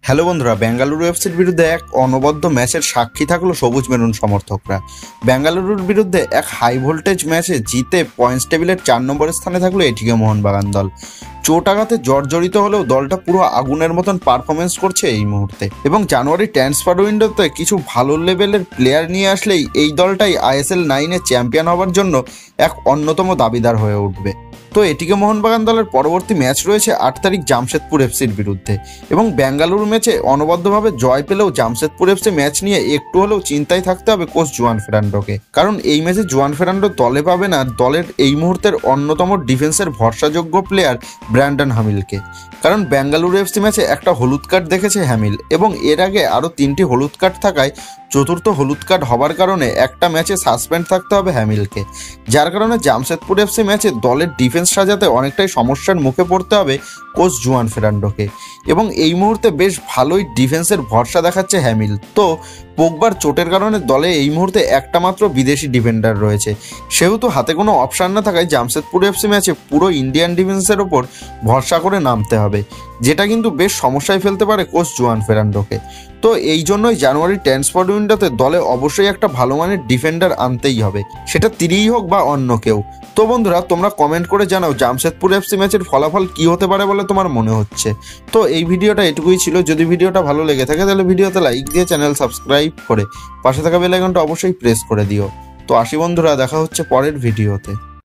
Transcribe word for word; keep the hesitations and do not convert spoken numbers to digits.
Hello বন্ধুরা, বেঙ্গালুরু এফসির বিরুদ্ধে এক অনবদ্য ম্যাচের সাক্ষী থাকলো সবুজ মেরুন সমর্থকরা। বেঙ্গালুরুর বিরুদ্ধে এক হাই ভোল্টেজ ম্যাচে জিতে পয়েন্টস টেবিলের চার নম্বর স্থানে থাকলো এটিকে মোহনবাগান দল। চোট আঘাতে জর্জরিত হলেও দলটা পুরো আগুনের মতন পারফরমেন্স করছে এই মুহূর্তে, এবং জানুয়ারি ট্রান্সফার উইন্ডোতে কিছু ভালো লেভেলের প্লেয়ার নিয়ে আসলেই এই দলটাই আইএসএল নাইনে চ্যাম্পিয়ন হওয়ার জন্য এক অন্যতম দাবিদার হয়ে উঠবে। তো এটিকে মোহনবাগান দলের পরবর্তী ম্যাচ রয়েছে আট তারিখ জামশেদপুর এফসির বিরুদ্ধে, এবং বেঙ্গালুরু ম্যাচে অনবদ্যভাবে জয় পেলেও জামশেদপুর এফসি ম্যাচ নিয়ে একটু হলেও চিন্তায় থাকতে হবে কোচ জুয়ান ফেরান্ডোকে, কারণ এই ম্যাচে জুয়ান ফেরান্ডো দলে পাবে না দলের এই মুহূর্তের অন্যতম ডিফেন্সের ভরসাযোগ্য প্লেয়ার ব্র্যান্ডন হামিলকে। কারণ বেঙ্গালুরু এফসি ম্যাচে একটা হলুদ কার্ড দেখেছে হ্যামিল, এবং এর আগে আরও তিনটি হলুদ কার্ড থাকায় চতুর্থ হলুদ কার্ড হবার কারণে একটা ম্যাচে সাসপেন্ড থাকতে হবে হ্যামিলকে, যার কারণে জামশেদপুর এফসি ম্যাচে দলের ডিফেন্স সাজাতে অনেকটাই সমস্যার মুখে পড়তে হবে কোচ জুয়ান ফেরান্ডোকে। এবং এই মুহূর্তে বেশ ভালোই ডিফেন্সের ভরসা দেখাচ্ছে হ্যামিল। তো পোগবার চোটের কারণে দলে এই মুহূর্তে একটা মাত্র বিদেশি ডিফেন্ডার রয়েছে, সেহেতু হাতে কোনো অপশান না থাকায় জামশেদপুর এফসি ম্যাচে পুরো ইন্ডিয়ান ডিফেন্সের ওপর ভরসা করে নামতে হবে, যেটা কিন্তু বেশ সমস্যায় ফেলতে পারে কোচ জুয়ান ফেরান্ডোকে। তো এই জন্যই জানুয়ারি ট্রান্সফার উইন্ডোতে দলে অবশ্যই একটা ভালো মানের ডিফেন্ডার আনতেই হবে, সেটা তিনিই হোক বা অন্য কেউ। তো বন্ধুরা, তোমরা কমেন্ট করে জানাও জামশেদপুর এফসি ম্যাচের ফলাফল কি হতে পারে বলে তোমার মনে হচ্ছে। তো এই ভিডিওটা এটুকুই ছিল। যদি ভিডিওটা ভালো লেগে থাকে তাহলে ভিডিওতে লাইক দিয়ে চ্যানেল সাবস্ক্রাইব করে পাশে থাকা বেল আইকনটা অবশ্যই প্রেস করে দিও। তো আসি বন্ধুরা, দেখা হচ্ছে পরের ভিডিওতে।